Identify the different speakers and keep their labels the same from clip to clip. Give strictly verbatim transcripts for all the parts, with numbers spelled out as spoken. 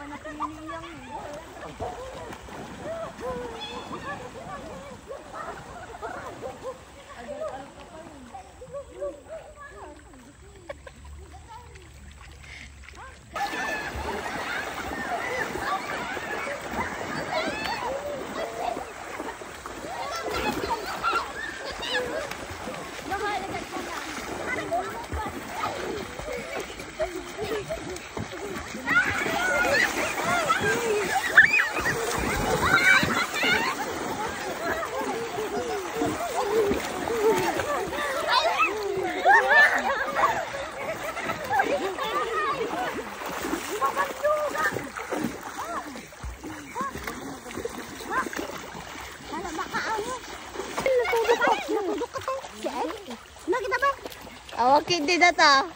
Speaker 1: na piniyang.
Speaker 2: Awak hindi na ta.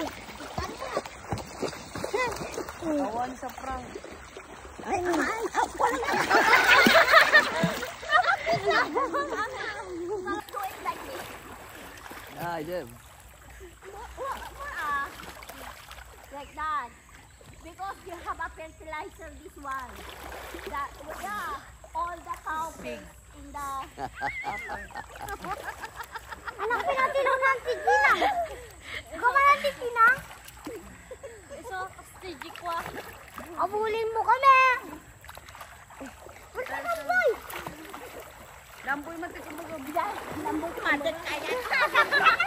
Speaker 1: Awan sa prank.
Speaker 2: Ay, ay, wala na.
Speaker 1: Ah, I did.
Speaker 2: Like that. Because you have a fertilizer, this one. That, yeah, all the cow pigs in the... Anak, pinatinaw na ang tigina. Ikaw ba ang tigina?
Speaker 1: So, stage ko.
Speaker 2: Abulin mo kami. Wala ka, boy.
Speaker 1: Lamboy man ito kung
Speaker 2: Lamboy ka. Lamboy ka.